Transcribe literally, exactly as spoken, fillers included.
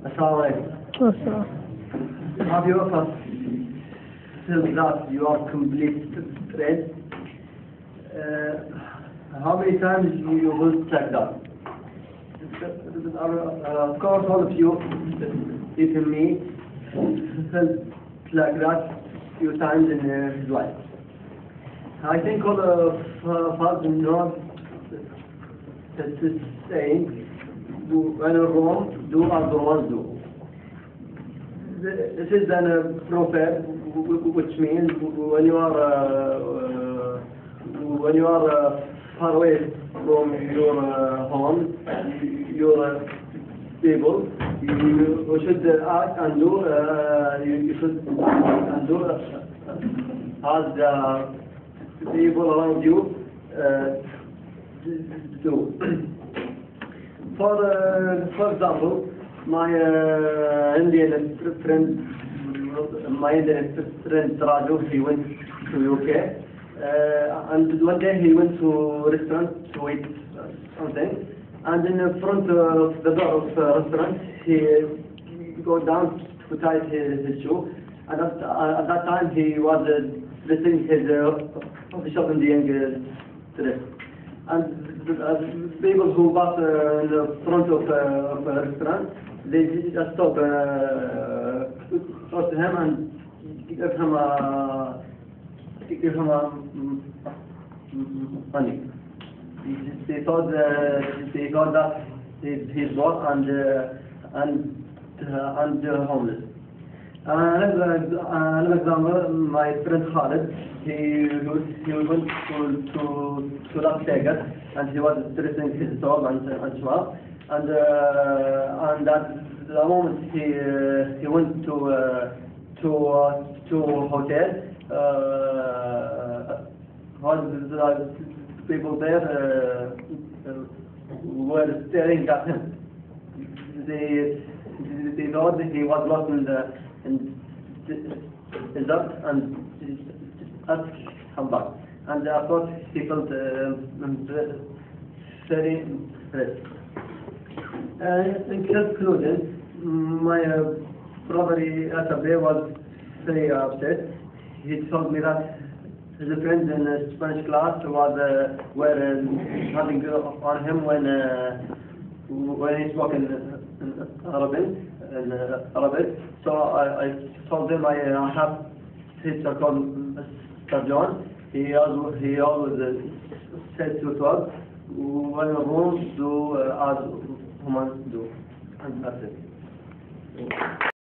Assalamu alaikum. Assalamu. Have you ever felt that you are complete straight? Uh, how many times you you will check that? Uh, of course, all of you, even me, felt like that few times in uh, his life. I think all of uh, us know that this saying, do when you're wrong, do as the ones do. This is an uh, proverb which means when you are uh, uh, when you are uh, far away from your uh, home, your uh, people, you, you should act and do uh, you, you should act and do uh, as the people around you uh, do. For uh, for example, my uh, Indian friend, my Indian friend Raju, he went to U K, uh, and one day he went to a restaurant to eat something, and in the front of the door of the restaurant, he go down to tie his, his shoe, and at, uh, at that time he was uh, dressing his uh, official Indian uh, dress. And uh, people who pass uh, in the front of, uh, of a restaurant, they just stop, uh, talk to him and give him a, give him a money. They thought, uh, they thought that he's, he's poor and uh, and uh, and uh, homeless. Uh, another, uh, another example, my friend Khalid, he, he went to, to, to Las Vegas and he was dressing his dog and, and so on. And, uh, and at the moment he, uh, he went to, uh, to, uh, to a hotel, uh, all the people there uh, were staring at him. They, they thought that he was lost in the and result and ask come back. And I thought he felt uh, very impressed. Uh, in conclusion, my uh, brother yesterday was very upset. He told me that his friends in the Spanish class was uh, were uh, having on him when uh, when he spoke in, in Arabic. In, uh, Arabic. So I, I told him I uh, have teacher called Mister John. He always, he always uh, said to us, when you're wrong, do uh, as humans do. And that's it.